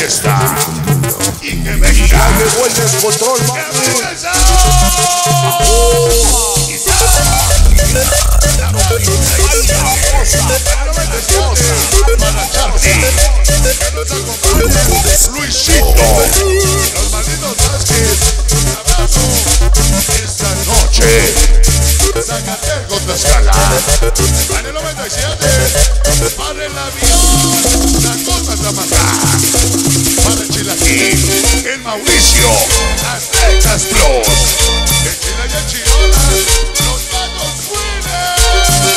fiesta. Y que venga. Llegó el descontrol, ¡Que mami. venga el sabor! Para Charlie, que nos acompaña Luisito, los malditos Vázquez. Un abrazo esta noche. Zacatecas, Tlaxcala. Para el 97, para el avión, la Costa Tamacá. Para el Chilaquín, el Mauricio, Aztecas Plus. El Chila y el Chinola, los Patos Winners.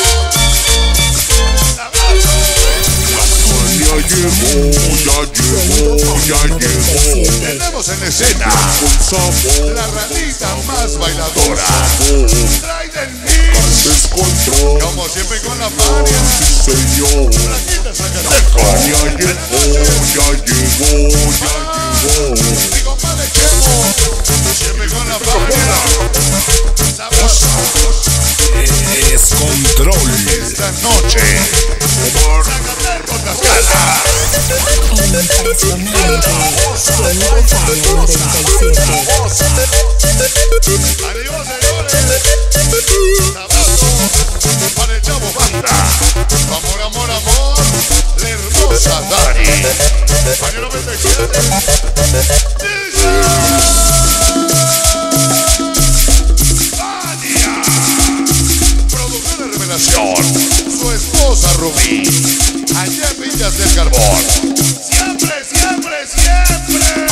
Ya llegó. Tenemos en escena Con sabor, la ranita más bailadora, Raiden con descontrol. como siempre con la Fania, Sí, señor. Flaquita Zacatecas. Ya llegó. Mi compadre Chemo, siempre con la Fania. Sabroso. Descontrol. Esta noche, Zacatecas, Tlaxcala. Impresionante. Sonido Fania 97. Adiós, señores. Sabroso. Para el Chavo Banda. Amor, amor, amor. La hermosa Dari. Año 97. Fania. Producción de Revelación. Su esposa Rubí. Allá en Villas del Carbón. Siempre, siempre, siempre.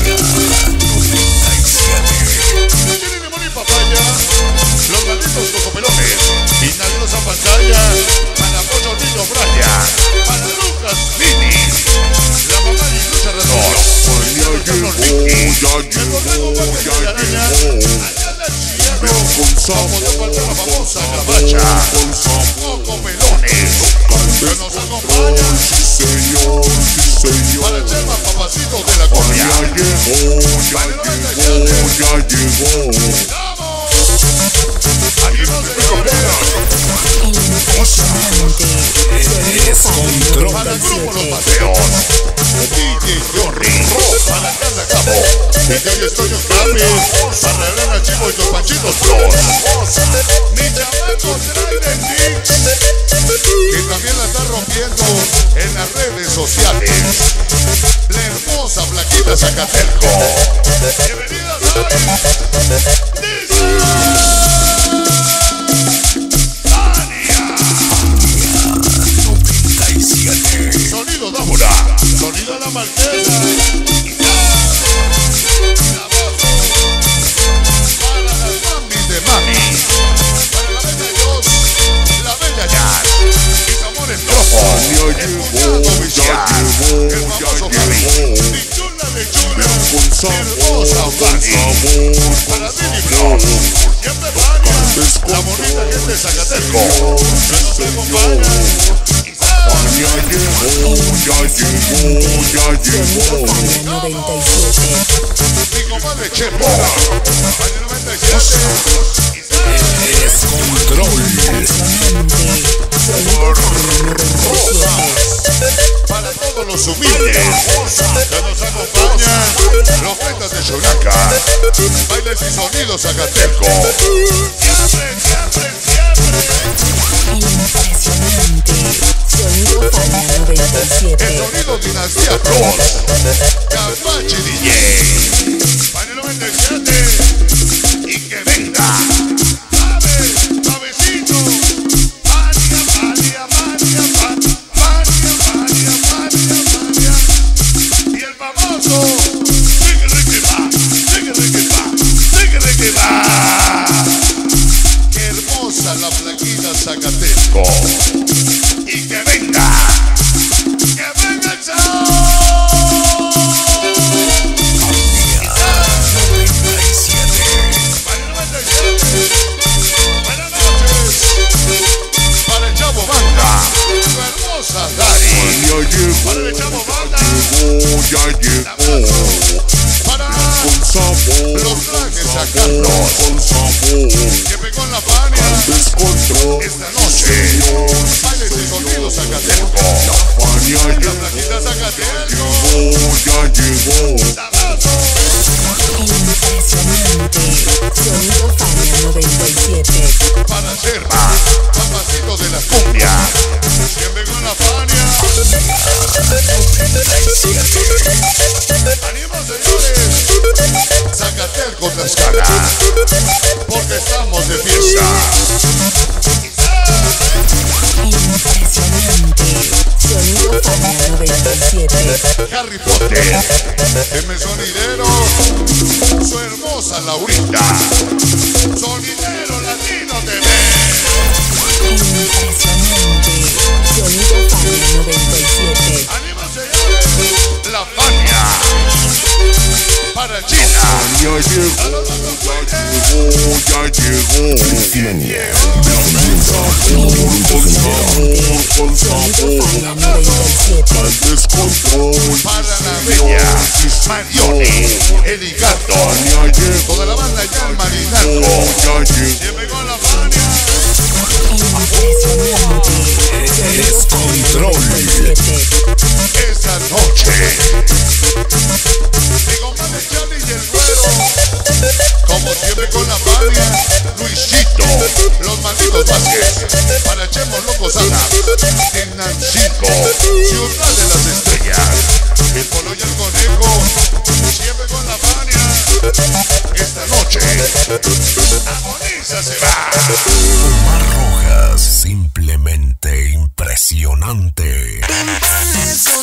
Chile, limón y papaya. Los malditos cocopelones. Inhalos a pantalla. Para Pollo Niño Braya. Para Lucas Mini. La mamá y Lucha Redor. El borrego Paca y Araña. Allá del Chierro. Como no falta la famosa Gabacha. Cocopelones. Que nos acompañan. Sí, señor. Para el Chema Papacito de la Cumbia. Ya llegó. ¡Vamos! Aquí no se queda. Impresionante. Sonido Para Fania el grupo Los 97. Paseos. DJ Jorri. Para Carla Cabo. DJ Estoño Capi. Para Elena Chivo y los Panchitos Bros. Mi chamaco Traiden Dix. Que también la está rompiendo en las redes sociales. La hermosa Flaquita Zacateco. Bienvenida, Sonido Dámura, sonido La Marquesa. Para las mamis de mami. Para la bella Dios, la bella Jazz. Mis amores Tropo. El cuñado Viciar. El famoso Javi. Mi chula de chula. Mi hermosa Fanny. Para Dini Bros. Siempre Fania. La bonita gente de Zacateco. Que nos acompaña. Ya llegó. Sonido Fania 97. Mi compadre Chepo. Año 97. Descontrol. Impresionante. Sonido Fania 97. Para todos los humildes que nos acompañan, los ventas de Chonaca, bailes y sonidos Zacateco. Siempre, siempre, siempre. Impresionante. Sonido Fania 97. El sonido Dinastía Bros. Capachi DJ. Para el 97. Y que venga. Suave, suavecito. Fania, Fania, Fania, Fania, Fania, Fania, Fania. Y el famoso. Sigue, Ricky, va. Sigue, Ricky, va. Sigue, Ricky, va. Qué hermosa la Flaquita Zacateco. Y que venga. Que venga el show. Para el 97. Buenas noches. Para el Chavo Banda. Su hermosa Dari. Para el Chavo Banda. Ya llegó. Para Con sabor. los trajes a Carlos. Con sabor. Que pegó en la Fania. Descontrol. Esta noche. Bailes y sonidos Zacateco. Fania La Flaquita Zacateco. ya 97. Harry Potter, M Sonidero, su hermosa Laurita, Sonidero Latino TV. Impresionante. Sonido Fania 97. Anímase ya, la Fania, para China. Ya llegó, ya llegó. Con Sonido sabor, Fania 97. al descontrol. Para la bella Marioni, Eligato, Ya llegó, toda la banda ya el Marinaco. ya llegó. Siempre con la Fania. Impresionante. Sonido Fania 97. Esa noche, mi compadre Charlie y el Güero, como siempre con la Fania, Luisito, los malditos Vázquez, para Chemo Locos Ana, Tenancinco, Ciudad de las Estrellas, el Polo y el Conejo, siempre con la Fania. Esta noche, agoniza se va. Omar Rojas, simplemente impresionante.